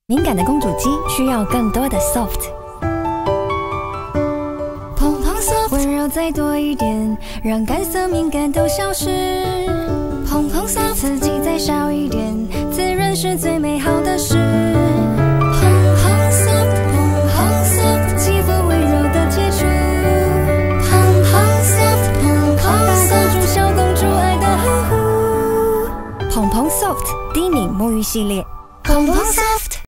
敏感的公主肌需要更多的 soft。碰碰 soft， 温柔再多一点，让干涩敏感都消失。碰碰 soft， 刺激再少一点，滋润是最美好的事。碰碰 soft， 碰碰 soft， 肌肤温柔的接触。碰碰 soft， 碰碰 soft， 小公主爱的呵护。碰碰 soft 低敏沐浴系列。碰碰 soft。